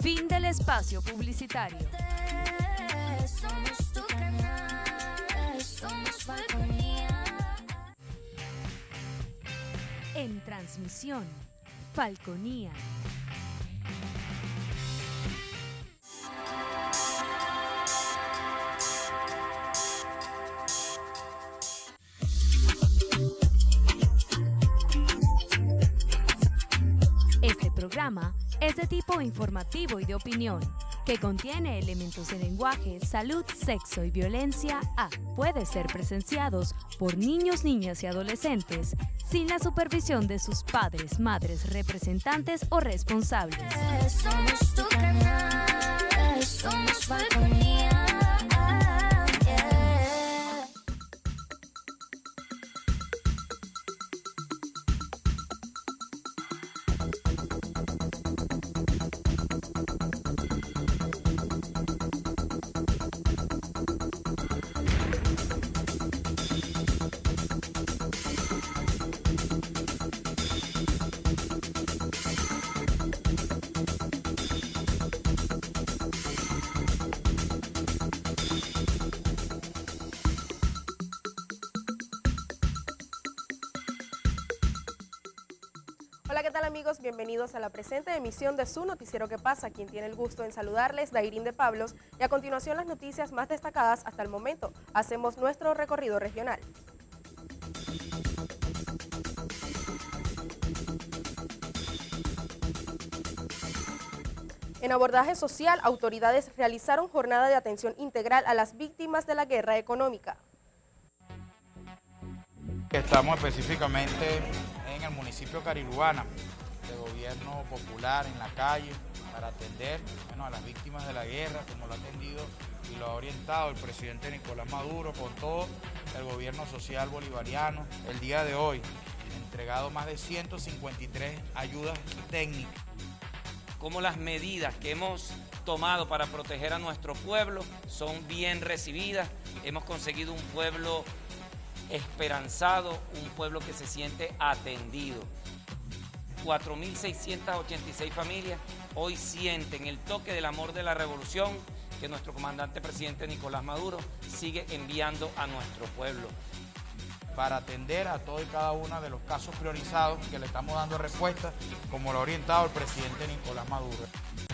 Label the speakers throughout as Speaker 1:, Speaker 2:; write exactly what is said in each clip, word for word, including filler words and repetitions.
Speaker 1: Fin del espacio publicitario.
Speaker 2: Somos tu canal, somos Falconía.
Speaker 1: En transmisión, Falconía. Este programa es de tipo informativo y de opinión, que contiene elementos de lenguaje, salud, sexo y violencia A. Puede ser presenciados por niños, niñas y adolescentes sin la supervisión de sus padres, madres, representantes o responsables.
Speaker 2: Somos tu canal, somos Falconía.
Speaker 3: Hola, ¿qué tal amigos? Bienvenidos a la presente emisión de su Noticiero ¿Qué pasa? Quien tiene el gusto en saludarles, Dairín de Pablos, y a continuación las noticias más destacadas hasta el momento. Hacemos nuestro recorrido regional. En abordaje social, autoridades realizaron jornada de atención integral a las víctimas de la guerra económica.
Speaker 4: Estamos específicamente en el municipio de Cariruana, de gobierno popular en la calle, para atender bueno, a las víctimas de la guerra, como lo ha atendido y lo ha orientado el presidente Nicolás Maduro con todo el gobierno social bolivariano. El día de hoy, entregado más de ciento cincuenta y tres ayudas técnicas.
Speaker 5: Cómo las medidas que hemos tomado para proteger a nuestro pueblo son bien recibidas. Hemos conseguido un pueblo esperanzado, un pueblo que se siente atendido. cuatro mil seiscientas ochenta y seis familias hoy sienten el toque del amor de la revolución que nuestro comandante presidente Nicolás Maduro sigue enviando a nuestro pueblo.
Speaker 4: Para atender a todo y cada uno de los casos priorizados que le estamos dando respuesta, como lo ha orientado el presidente Nicolás Maduro.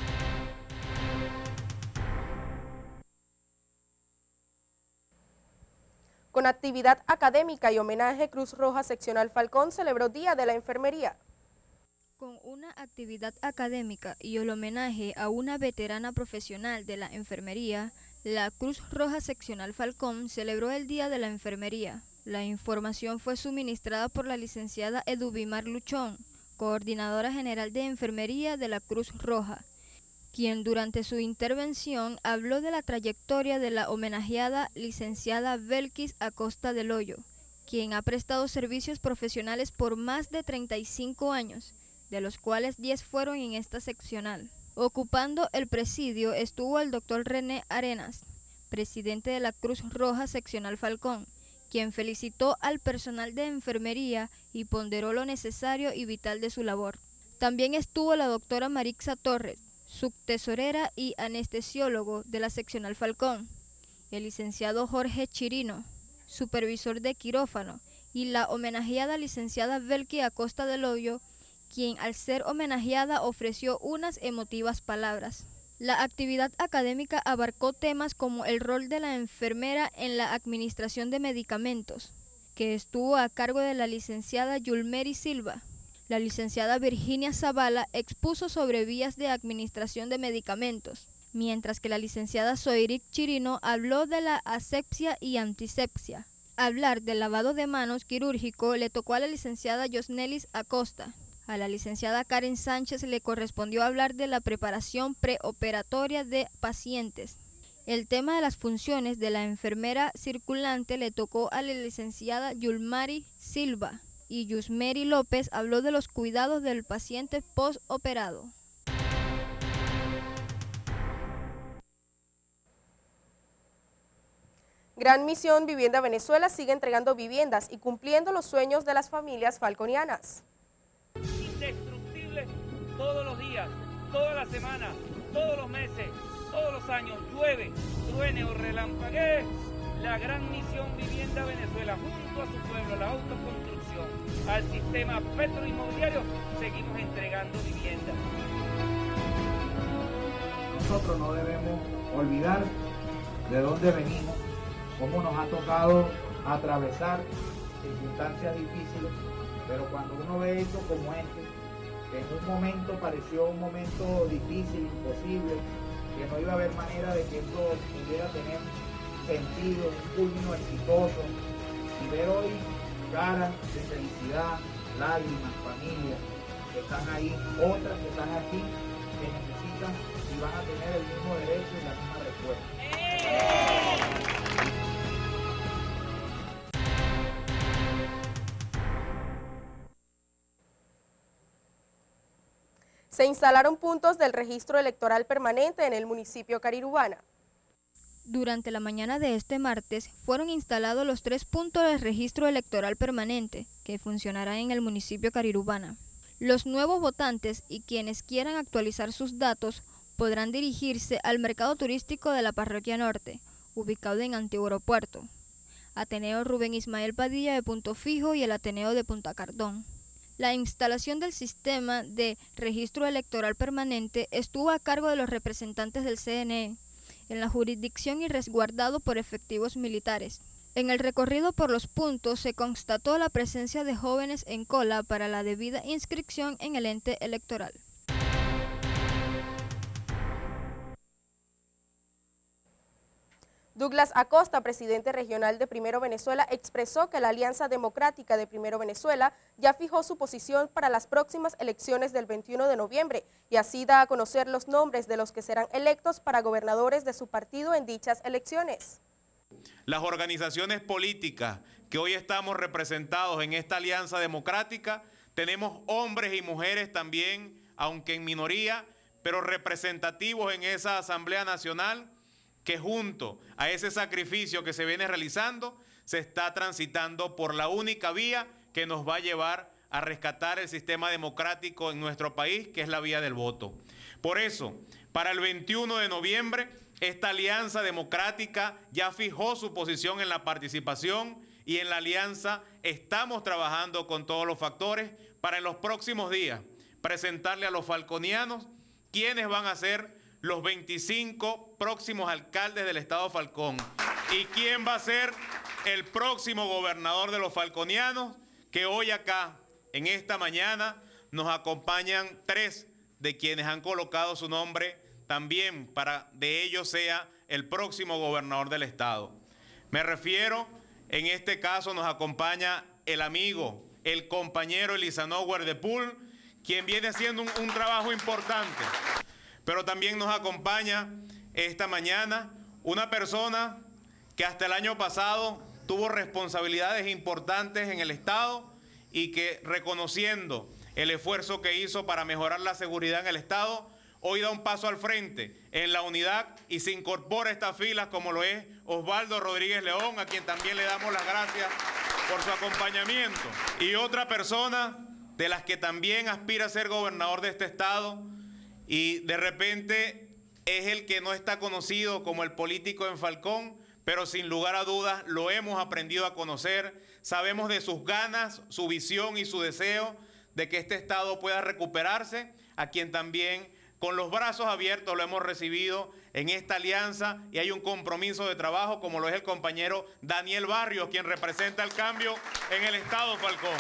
Speaker 3: Con actividad académica y homenaje, Cruz Roja Seccional Falcón celebró Día de la Enfermería.
Speaker 6: Con una actividad académica y el homenaje a una veterana profesional de la enfermería, la Cruz Roja Seccional Falcón celebró el Día de la Enfermería. La información fue suministrada por la licenciada Eduvimar Luchón, coordinadora general de enfermería de la Cruz Roja, quien durante su intervención habló de la trayectoria de la homenajeada licenciada Belkis Acosta del Hoyo, quien ha prestado servicios profesionales por más de treinta y cinco años, de los cuales diez fueron en esta seccional. Ocupando el presidio estuvo el doctor René Arenas, presidente de la Cruz Roja Seccional Falcón, quien felicitó al personal de enfermería y ponderó lo necesario y vital de su labor. También estuvo la doctora Marixa Torres, subtesorera y anestesiólogo de la Seccional Falcón, el licenciado Jorge Chirino, supervisor de quirófano, y la homenajeada licenciada Belkis Acosta del Hoyo, quien al ser homenajeada ofreció unas emotivas palabras. La actividad académica abarcó temas como el rol de la enfermera en la administración de medicamentos, que estuvo a cargo de la licenciada Yulmeri Silva. La licenciada Virginia Zavala expuso sobre vías de administración de medicamentos, mientras que la licenciada Zoiric Chirino habló de la asepsia y antisepsia. Hablar del lavado de manos quirúrgico le tocó a la licenciada Yosnelis Acosta. A la licenciada Karen Sánchez le correspondió hablar de la preparación preoperatoria de pacientes. El tema de las funciones de la enfermera circulante le tocó a la licenciada Yulmari Silva, y Yusmeri López habló de los cuidados del paciente postoperado.
Speaker 3: Gran Misión Vivienda Venezuela sigue entregando viviendas y cumpliendo los sueños de las familias falconianas.
Speaker 5: Indestructible todos los días, toda la semana, todos los meses, todos los años, llueve, truene o relampaguee, la gran misión Vivienda Venezuela, junto a su pueblo, la autoconstrucción, al sistema petroinmobiliario, seguimos entregando vivienda.
Speaker 7: Nosotros no debemos olvidar de dónde venimos, cómo nos ha tocado atravesar circunstancias difíciles, pero cuando uno ve esto como este, que en un momento pareció un momento difícil, imposible, que no iba a haber manera de que esto pudiera tener sentido, un culmino exitoso, y ver hoy caras de felicidad, lágrimas, familias que están ahí, otras que están aquí, que necesitan y van a tener el mismo derecho y la misma respuesta.
Speaker 3: Se instalaron puntos del registro electoral permanente en el municipio Carirubana.
Speaker 6: Durante la mañana de este martes fueron instalados los tres puntos del registro electoral permanente que funcionará en el municipio Carirubana. Los nuevos votantes y quienes quieran actualizar sus datos podrán dirigirse al mercado turístico de la Parroquia Norte, ubicado en Antiguo Aeropuerto, Ateneo Rubén Ismael Padilla de Punto Fijo y el Ateneo de Punta Cardón. La instalación del sistema de registro electoral permanente estuvo a cargo de los representantes del C N E en la jurisdicción y resguardado por efectivos militares. En el recorrido por los puntos se constató la presencia de jóvenes en cola para la debida inscripción en el ente electoral.
Speaker 3: Douglas Acosta, presidente regional de Primero Venezuela, expresó que la Alianza Democrática de Primero Venezuela ya fijó su posición para las próximas elecciones del veintiuno de noviembre y así da a conocer los nombres de los que serán electos para gobernadores de su partido en dichas elecciones.
Speaker 8: Las organizaciones políticas que hoy estamos representados en esta Alianza Democrática, tenemos hombres y mujeres también, aunque en minoría, pero representativos en esa Asamblea Nacional, que junto a ese sacrificio que se viene realizando, se está transitando por la única vía que nos va a llevar a rescatar el sistema democrático en nuestro país, que es la vía del voto. Por eso, para el veintiuno de noviembre, esta Alianza Democrática ya fijó su posición en la participación y en la alianza estamos trabajando con todos los factores para en los próximos días presentarle a los falconianos quiénes van a ser los veinticinco próximos alcaldes del estado Falcón y quién va a ser el próximo gobernador de los falconianos, que hoy acá, en esta mañana, nos acompañan tres de quienes han colocado su nombre también para de ellos sea el próximo gobernador del estado. Me refiero, en este caso nos acompaña el amigo, el compañero Elizanower de Pool, quien viene haciendo un, un trabajo importante. Pero también nos acompaña esta mañana una persona que hasta el año pasado tuvo responsabilidades importantes en el Estado y que, reconociendo el esfuerzo que hizo para mejorar la seguridad en el Estado, hoy da un paso al frente en la unidad y se incorpora a estas filas, como lo es Osvaldo Rodríguez León, a quien también le damos las gracias por su acompañamiento. Y otra persona de las que también aspira a ser gobernador de este Estado, y de repente es el que no está conocido como el político en Falcón, pero sin lugar a dudas lo hemos aprendido a conocer, sabemos de sus ganas, su visión y su deseo de que este Estado pueda recuperarse, a quien también con los brazos abiertos lo hemos recibido en esta alianza y hay un compromiso de trabajo como lo es el compañero Daniel Barrios, quien representa el cambio en el Estado Falcón.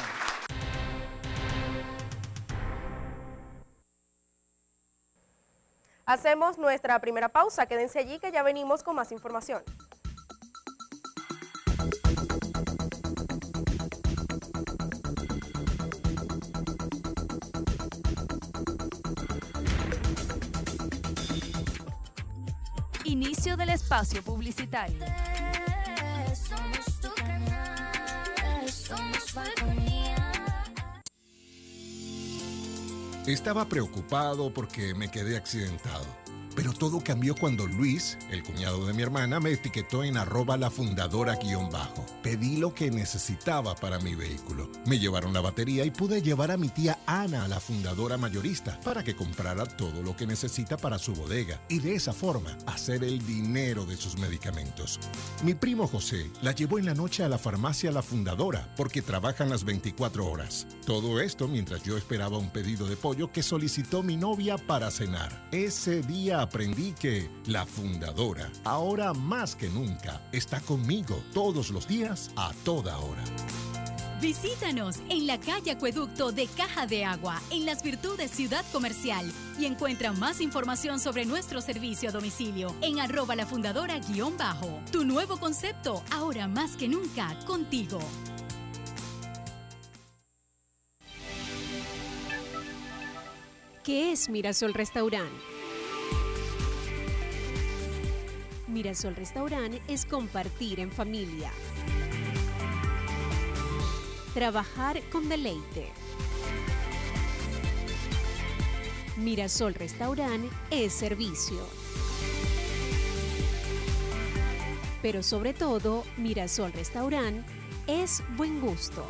Speaker 3: Hacemos nuestra primera pausa, quédense allí que ya venimos con más información.
Speaker 1: Inicio del espacio publicitario.
Speaker 2: Somos tu canal, somos Falconía.
Speaker 9: Estaba preocupado porque me quedé accidentado. Pero todo cambió cuando Luis, el cuñado de mi hermana, me etiquetó en arroba la fundadora guión bajo. Pedí lo que necesitaba para mi vehículo. Me llevaron la batería y pude llevar a mi tía Ana a la fundadora mayorista para que comprara todo lo que necesita para su bodega y de esa forma hacer el dinero de sus medicamentos. Mi primo José la llevó en la noche a la farmacia La Fundadora porque trabajan las veinticuatro horas. Todo esto mientras yo esperaba un pedido de pollo que solicitó mi novia para cenar. Ese día aprendí que La Fundadora, ahora más que nunca, está conmigo todos los días a toda hora.
Speaker 10: Visítanos en la calle Acueducto de Caja de Agua, en Las Virtudes Ciudad Comercial, y encuentra más información sobre nuestro servicio a domicilio en arroba la fundadora guión bajo. Tu nuevo concepto, ahora más que nunca, contigo.
Speaker 11: ¿Qué es Mirasol Restaurant? Mirasol Restaurant es compartir en familia. Trabajar con deleite. Mirasol Restaurant es servicio. Pero sobre todo, Mirasol Restaurant es buen gusto.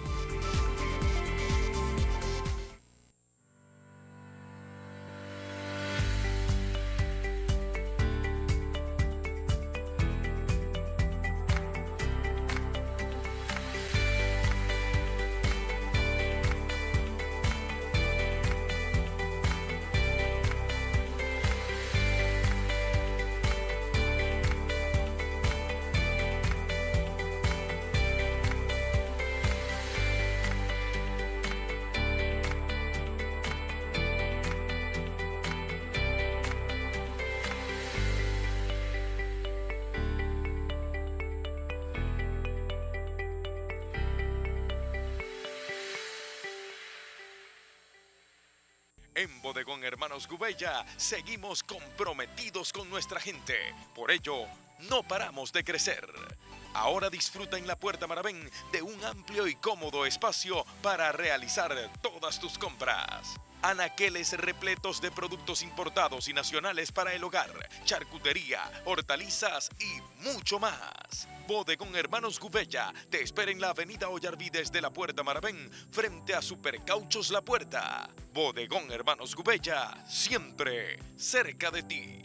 Speaker 12: En Bodegón Hermanos Gubella seguimos comprometidos con nuestra gente. Por ello, no paramos de crecer. Ahora disfruta en la Puerta Maravén de un amplio y cómodo espacio para realizar todas tus compras. Anaqueles repletos de productos importados y nacionales para el hogar, charcutería, hortalizas y mucho más. Bodegón Hermanos Gubella te espera en la avenida Ollarvides de la Puerta Maravén, frente a Supercauchos La Puerta. Bodegón Hermanos Gubella, siempre cerca de ti.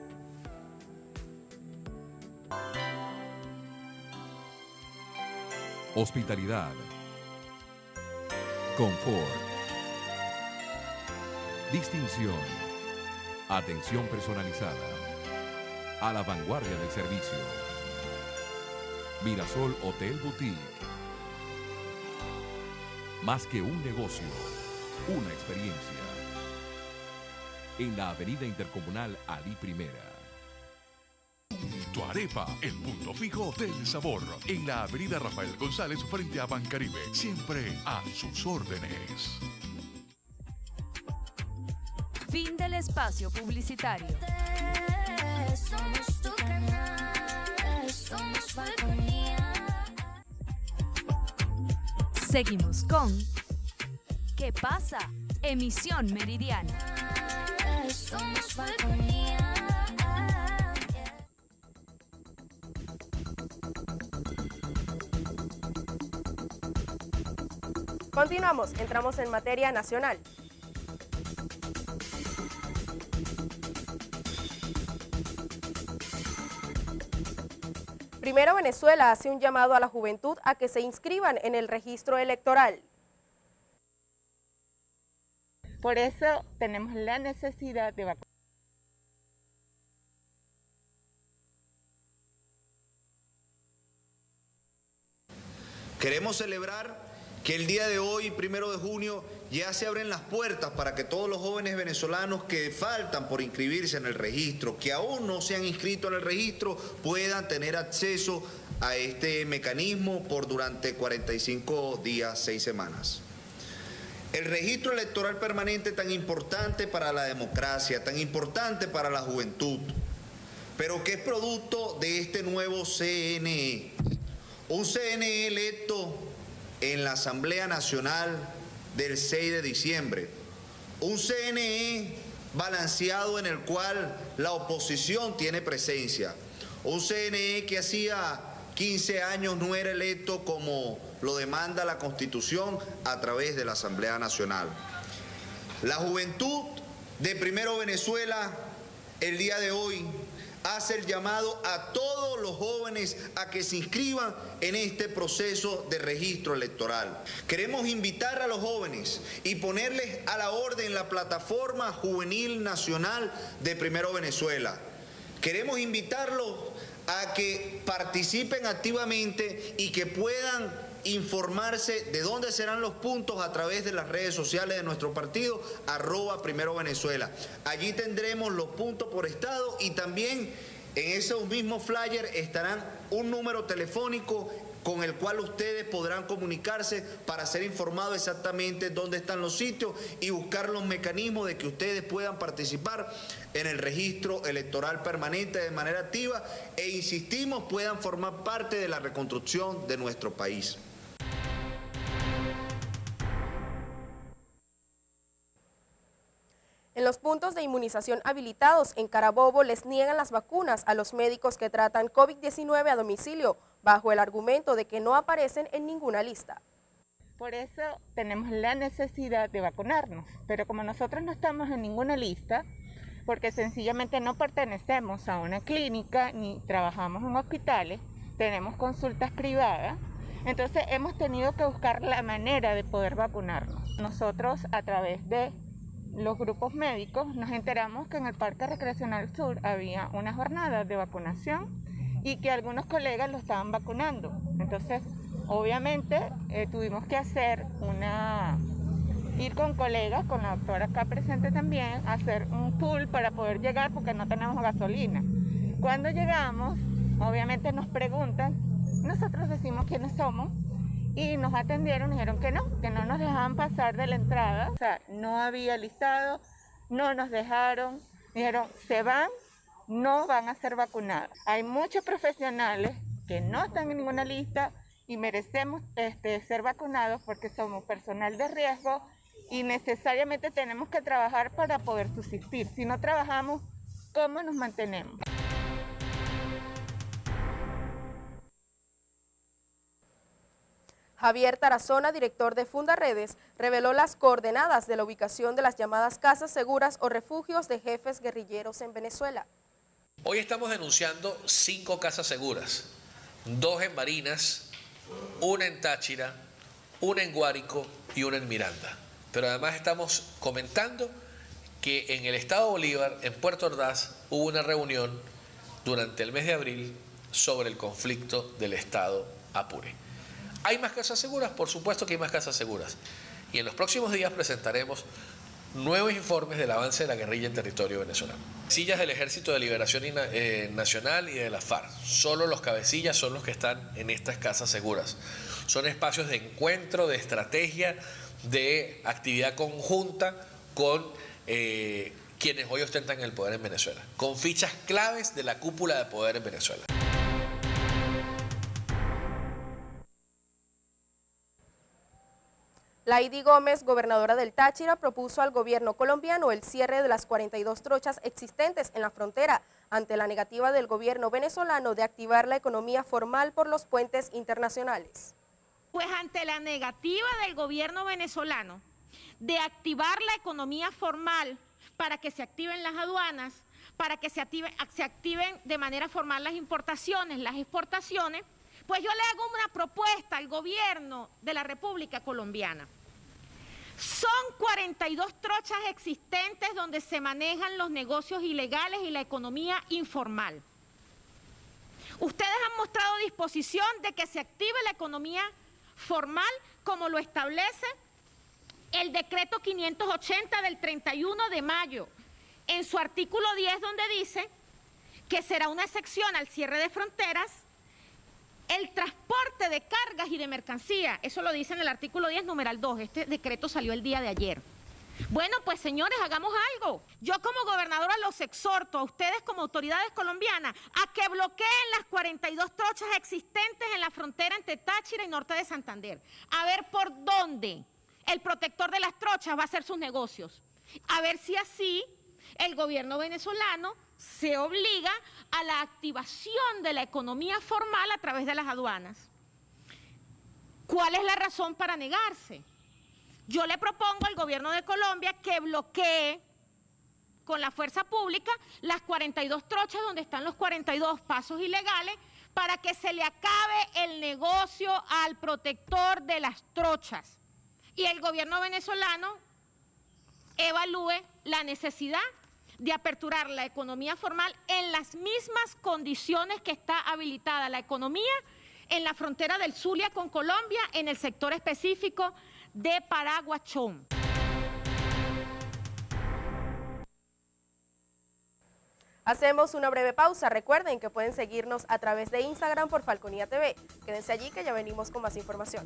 Speaker 13: Hospitalidad, confort, distinción, atención personalizada, a la vanguardia del servicio. Mirasol Hotel Boutique. Más que un negocio, una experiencia. En la avenida Intercomunal Ali Primera.
Speaker 14: Tu arepa, el punto fijo del sabor. En la avenida Rafael González frente a Bancaribe. Siempre a sus órdenes.
Speaker 1: Fin del espacio publicitario.
Speaker 2: Somos tu canal, somos Falconía.
Speaker 1: Seguimos con ¿Qué pasa? Emisión Meridiana.
Speaker 2: Somos Falconía.
Speaker 3: Continuamos, entramos en materia nacional. Primero Venezuela hace un llamado a la juventud a que se inscriban en el registro electoral.
Speaker 15: Por eso tenemos la necesidad de vacunar.
Speaker 16: Queremos celebrar que el día de hoy, primero de junio, ya se abren las puertas para que todos los jóvenes venezolanos que faltan por inscribirse en el registro, que aún no se han inscrito en el registro, puedan tener acceso a este mecanismo por durante cuarenta y cinco días, seis semanas. El registro electoral permanente tan importante para la democracia, tan importante para la juventud, pero que es producto de este nuevo C N E. Un C N E electo en la Asamblea Nacional del seis de diciembre. Un C N E balanceado en el cual la oposición tiene presencia. Un C N E que hacía quince años no era electo como lo demanda la Constitución a través de la Asamblea Nacional. La juventud de Primero Venezuela el día de hoy hace el llamado a todos los jóvenes a que se inscriban en este proceso de registro electoral. Queremos invitar a los jóvenes y ponerles a la orden la plataforma juvenil nacional de Primero Venezuela. Queremos invitarlos a que participen activamente y que puedan informarse de dónde serán los puntos a través de las redes sociales de nuestro partido, arroba Primero Venezuela. Allí tendremos los puntos por estado y también en esos mismos flyers estarán un número telefónico con el cual ustedes podrán comunicarse para ser informados exactamente dónde están los sitios y buscar los mecanismos de que ustedes puedan participar en el registro electoral permanente de manera activa e, insistimos, puedan formar parte de la reconstrucción de nuestro país.
Speaker 3: En los puntos de inmunización habilitados en Carabobo les niegan las vacunas a los médicos que tratan COVID diecinueve a domicilio, bajo el argumento de que no aparecen en ninguna lista.
Speaker 15: Por eso tenemos la necesidad de vacunarnos, pero como nosotros no estamos en ninguna lista, porque sencillamente no pertenecemos a una clínica ni trabajamos en hospitales, tenemos consultas privadas, entonces hemos tenido que buscar la manera de poder vacunarnos. Nosotros a través de los grupos médicos nos enteramos que en el Parque Recreacional Sur había una jornada de vacunación y que algunos colegas lo estaban vacunando. Entonces, obviamente, eh, tuvimos que hacer una, ir con colegas, con la doctora acá presente también, hacer un pool para poder llegar porque no tenemos gasolina. Cuando llegamos, obviamente nos preguntan, nosotros decimos quiénes somos y nos atendieron y dijeron que no, que no nos dejaban pasar de la entrada. O sea, no había listado, no nos dejaron, dijeron, se van, no van a ser vacunados. Hay muchos profesionales que no están en ninguna lista y merecemos este, ser vacunados porque somos personal de riesgo y necesariamente tenemos que trabajar para poder subsistir. Si no trabajamos, ¿cómo nos mantenemos?
Speaker 3: Javier Tarazona, director de Fundaredes, reveló las coordenadas de la ubicación de las llamadas casas seguras o refugios de jefes guerrilleros en Venezuela.
Speaker 17: Hoy estamos denunciando cinco casas seguras, dos en Barinas, una en Táchira, una en Guárico y una en Miranda. Pero además estamos comentando que en el estado Bolívar, en Puerto Ordaz, hubo una reunión durante el mes de abril sobre el conflicto del estado Apure. ¿Hay más casas seguras? Por supuesto que hay más casas seguras. Y en los próximos días presentaremos nuevos informes del avance de la guerrilla en territorio venezolano. Sillas del Ejército de Liberación Nacional y de la FARC. Solo los cabecillas son los que están en estas casas seguras. Son espacios de encuentro, de estrategia, de actividad conjunta con eh, quienes hoy ostentan el poder en Venezuela. Con fichas claves de la cúpula de poder en Venezuela.
Speaker 3: Laidy Gómez, gobernadora del Táchira, propuso al gobierno colombiano el cierre de las cuarenta y dos trochas existentes en la frontera ante la negativa del gobierno venezolano de activar la economía formal por los puentes internacionales.
Speaker 18: Pues ante la negativa del gobierno venezolano de activar la economía formal para que se activen las aduanas, para que se, active, se activen de manera formal las importaciones, las exportaciones, pues yo le hago una propuesta al gobierno de la República Colombiana. Son cuarenta y dos trochas existentes donde se manejan los negocios ilegales y la economía informal. Ustedes han mostrado disposición de que se active la economía formal como lo establece el decreto quinientos ochenta del treinta y uno de mayo, en su artículo diez, donde dice que será una excepción al cierre de fronteras el transporte de cargas y de mercancía. Eso lo dice en el artículo diez, numeral dos. Este decreto salió el día de ayer. Bueno, pues señores, hagamos algo. Yo como gobernadora los exhorto a ustedes como autoridades colombianas a que bloqueen las cuarenta y dos trochas existentes en la frontera entre Táchira y norte de Santander. A ver por dónde el protector de las trochas va a hacer sus negocios. A ver si así el gobierno venezolano se obliga a la activación de la economía formal a través de las aduanas. ¿Cuál es la razón para negarse? Yo le propongo al gobierno de Colombia que bloquee con la fuerza pública las cuarenta y dos trochas donde están los cuarenta y dos pasos ilegales para que se le acabe el negocio al protector de las trochas y el gobierno venezolano evalúe la necesidad de aperturar la economía formal en las mismas condiciones que está habilitada la economía en la frontera del Zulia con Colombia, en el sector específico de Paraguachón.
Speaker 3: Hacemos una breve pausa. Recuerden que pueden seguirnos a través de Instagram por Falconía T V. Quédense allí que ya venimos con más información.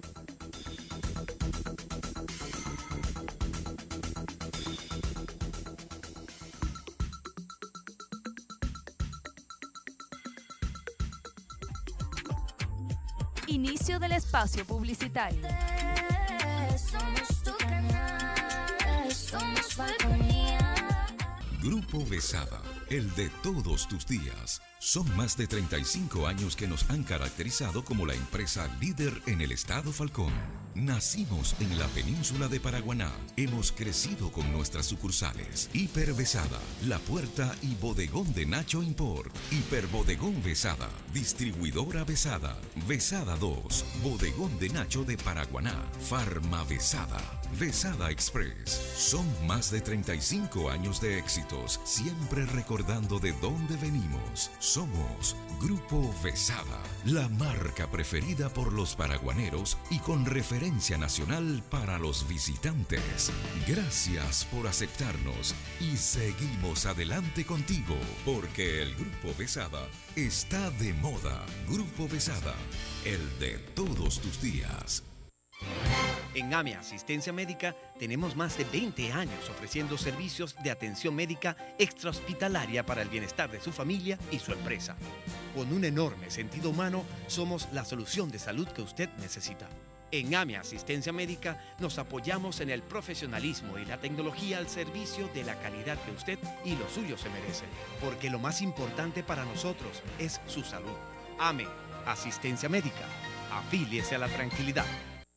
Speaker 1: Inicio del espacio publicitario.
Speaker 2: Somos tu canal, somos Falconía.
Speaker 19: Grupo Besada, el de todos tus días. Son más de treinta y cinco años que nos han caracterizado como la empresa líder en el estado Falcón. Nacimos en la península de Paraguaná. Hemos crecido con nuestras sucursales. Hiper Besada, La Puerta y Bodegón de Nacho Import. Hiper Bodegón Besada, Distribuidora Besada, Besada dos, Bodegón de Nacho de Paraguaná, Farma Besada, Besada Express. Son más de treinta y cinco años de éxitos, siempre recordando de dónde venimos. Somos Grupo Besada, la marca preferida por los paraguaneros y con referencia nacional para los visitantes. Gracias por aceptarnos y seguimos adelante contigo, porque el Grupo Besada está de moda. Grupo Besada, el de todos tus días.
Speaker 20: En A M E Asistencia Médica tenemos más de veinte años ofreciendo servicios de atención médica extrahospitalaria para el bienestar de su familia y su empresa. Con un enorme sentido humano, somos la solución de salud que usted necesita. En A M E Asistencia Médica nos apoyamos en el profesionalismo y la tecnología al servicio de la calidad que usted y los suyos se merecen, porque lo más importante para nosotros es su salud. A M E Asistencia Médica. Afíliese a la tranquilidad.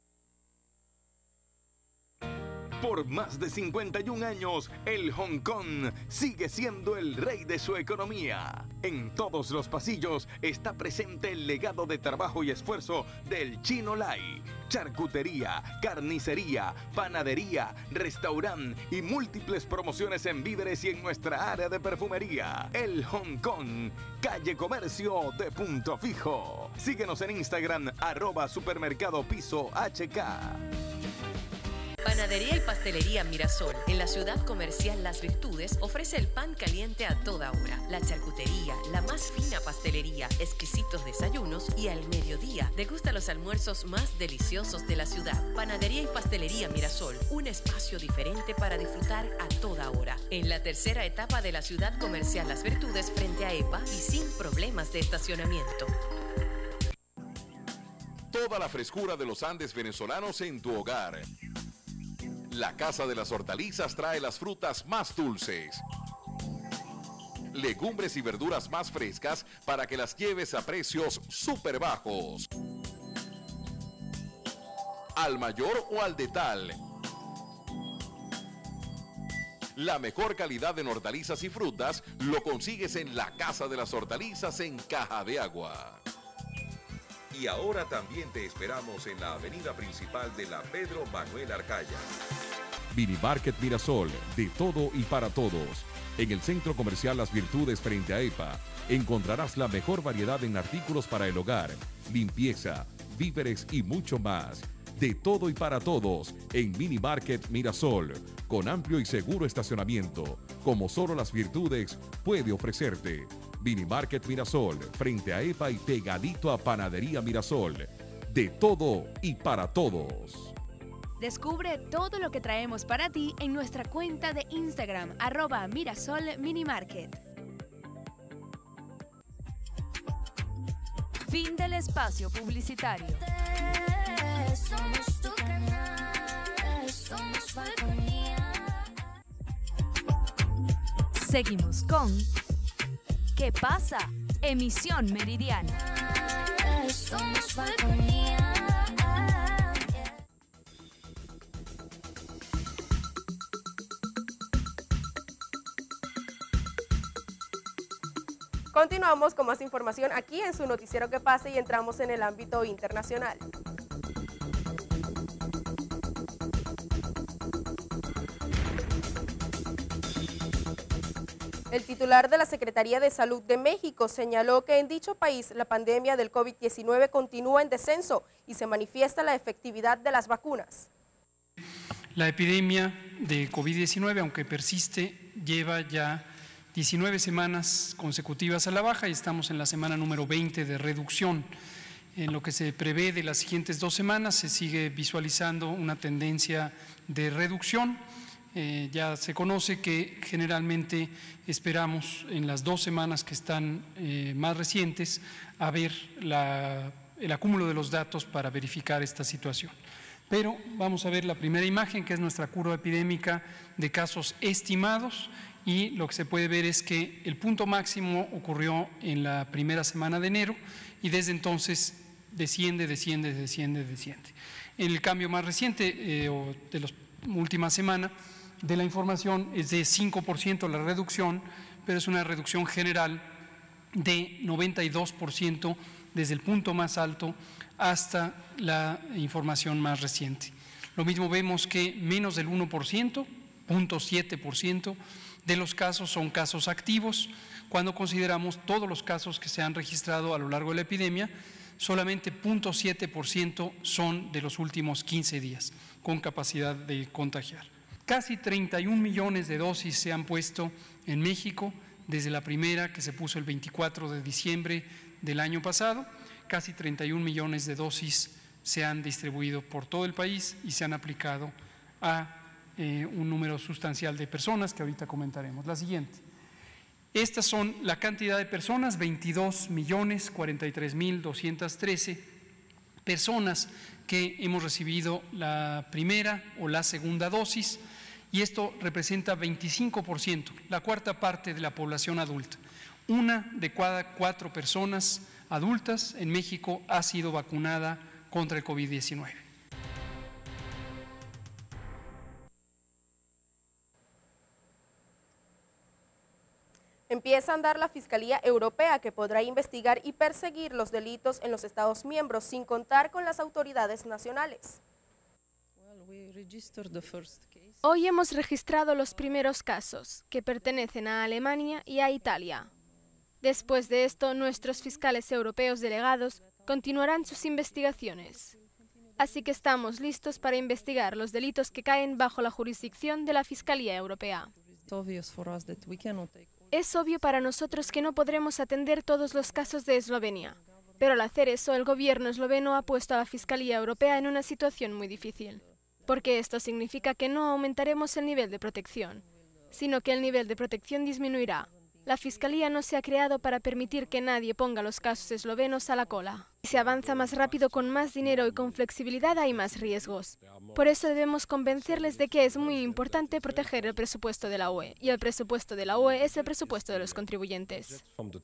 Speaker 12: Por más de cincuenta y un años, el Hong Kong sigue siendo el rey de su economía. En todos los pasillos está presente el legado de trabajo y esfuerzo del Chino Lai. Charcutería, carnicería, panadería, restaurante y múltiples promociones en víveres y en nuestra área de perfumería. El Hong Kong, calle Comercio de Punto Fijo. Síguenos en Instagram, arroba supermercado piso H K.
Speaker 21: Panadería y Pastelería Mirasol, en la ciudad comercial Las Virtudes, ofrece el pan caliente a toda hora, la charcutería, la más fina pastelería, exquisitos desayunos y al mediodía degusta los almuerzos más deliciosos de la ciudad. Panadería y Pastelería Mirasol, un espacio diferente para disfrutar a toda hora. En la tercera etapa de la ciudad comercial Las Virtudes frente a EPA y sin problemas de estacionamiento.
Speaker 14: Toda la frescura de los Andes venezolanos en tu hogar. La Casa de las Hortalizas trae las frutas más dulces, legumbres y verduras más frescas para que las lleves a precios súper bajos. Al mayor o al de tal. La mejor calidad en hortalizas y frutas lo consigues en la Casa de las Hortalizas en Caja de Agua.
Speaker 13: Y ahora también te esperamos en la avenida principal de la Pedro Manuel Arcaya.
Speaker 22: Minimarket Mirasol, de todo y para todos. En el Centro Comercial Las Virtudes frente a EPA, encontrarás la mejor variedad en artículos para el hogar, limpieza, víveres y mucho más. De todo y para todos en Minimarket Mirasol, con amplio y seguro estacionamiento, como solo Las Virtudes puede ofrecerte. Minimarket Mirasol, frente a EPA y pegadito a Panadería Mirasol. De todo y para todos.
Speaker 1: Descubre todo lo que traemos para ti en nuestra cuenta de Instagram, arroba Mirasol Minimarket. Fin del espacio publicitario.
Speaker 2: Somos tu canal, somos Falconía.
Speaker 1: Seguimos con ¿Qué pasa? Emisión meridiana.
Speaker 2: Somos Falconía.
Speaker 3: Continuamos con más información aquí en su noticiero Que Pase y entramos en el ámbito internacional. El titular de la Secretaría de Salud de México señaló que en dicho país la pandemia del COVID diecinueve continúa en descenso y se manifiesta la efectividad de las vacunas.
Speaker 4: La epidemia de COVID diecinueve, aunque persiste, lleva ya diecinueve semanas consecutivas a la baja y estamos en la semana número veinte de reducción. En lo que se prevé de las siguientes dos semanas se sigue visualizando una tendencia de reducción. Eh, ya se conoce que generalmente esperamos en las dos semanas que están eh, más recientes a ver la, el acúmulo de los datos para verificar esta situación. Pero vamos a ver la primera imagen, que es nuestra curva epidémica de casos estimados, y lo que se puede ver es que el punto máximo ocurrió en la primera semana de enero y desde entonces desciende, desciende, desciende, desciende. En el cambio más reciente eh, o de la última semana de la información es de cinco por ciento la reducción, pero es una reducción general de noventa y dos por ciento desde el punto más alto hasta la información más reciente. Lo mismo vemos que menos del uno por ciento, cero punto siete por ciento de los casos son casos activos. Cuando consideramos todos los casos que se han registrado a lo largo de la epidemia, solamente cero punto siete por ciento son de los últimos quince días con capacidad de contagiar. Casi treinta y un millones de dosis se han puesto en México desde la primera, que se puso el veinticuatro de diciembre del año pasado. Casi treinta y un millones de dosis se han distribuido por todo el país y se han aplicado a eh, un número sustancial de personas que ahorita comentaremos. La siguiente. Estas son la cantidad de personas, veintidós millones cuarenta y tres mil doscientas trece personas que hemos recibido la primera o la segunda dosis, y esto representa veinticinco por ciento, la cuarta parte de la población adulta. Una de cada cuatro personas adultas en México ha sido vacunada contra el COVID diecinueve.
Speaker 3: Empieza a andar la Fiscalía Europea, que podrá investigar y perseguir los delitos en los Estados miembros sin contar con las autoridades nacionales.
Speaker 5: Hoy hemos registrado los primeros casos, que pertenecen a Alemania y a Italia. Después de esto, nuestros fiscales europeos delegados continuarán sus investigaciones. Así que estamos listos para investigar los delitos que caen bajo la jurisdicción de la Fiscalía Europea. Es obvio para nosotros que no podremos atender todos los casos de Eslovenia, pero al hacer eso, el gobierno esloveno ha puesto a la Fiscalía Europea en una situación muy difícil, porque esto significa que no aumentaremos el nivel de protección, sino que el nivel de protección disminuirá. La Fiscalía no se ha creado para permitir que nadie ponga los casos eslovenos a la cola. Si se avanza más rápido con más dinero y con flexibilidad, hay más riesgos. Por eso debemos convencerles de que es muy importante proteger el presupuesto de la U E, y el presupuesto de la U E es el presupuesto de los contribuyentes.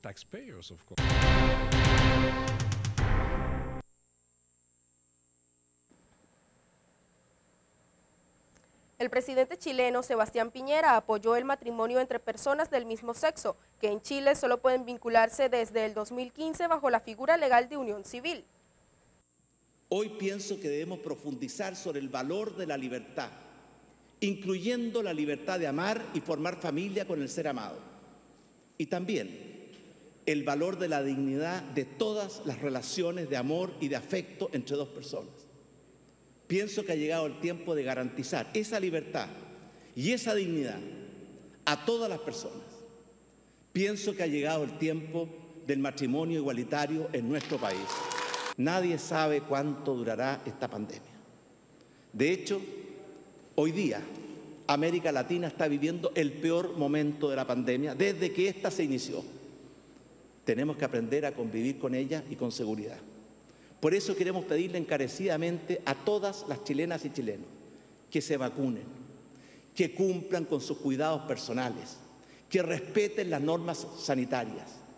Speaker 3: El presidente chileno Sebastián Piñera apoyó el matrimonio entre personas del mismo sexo, que en Chile solo pueden vincularse desde el dos mil quince bajo la figura legal de unión civil.
Speaker 23: Hoy pienso que debemos profundizar sobre el valor de la libertad, incluyendo la libertad de amar y formar familia con el ser amado. Y también el valor de la dignidad de todas las relaciones de amor y de afecto entre dos personas. Pienso que ha llegado el tiempo de garantizar esa libertad y esa dignidad a todas las personas. Pienso que ha llegado el tiempo del matrimonio igualitario en nuestro país. Nadie sabe cuánto durará esta pandemia. De hecho, hoy día América Latina está viviendo el peor momento de la pandemia desde que ésta se inició. Tenemos que aprender a convivir con ella y con seguridad. Por eso queremos pedirle encarecidamente a todas las chilenas y chilenos que se vacunen, que cumplan con sus cuidados personales, que respeten las normas sanitarias,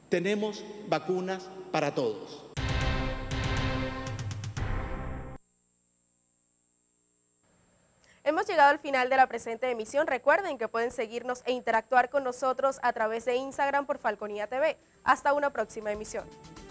Speaker 23: Tenemos vacunas para todos.
Speaker 3: Hemos llegado al final de la presente emisión. Recuerden que pueden seguirnos e interactuar con nosotros a través de Instagram por Falconía T V. Hasta una próxima emisión.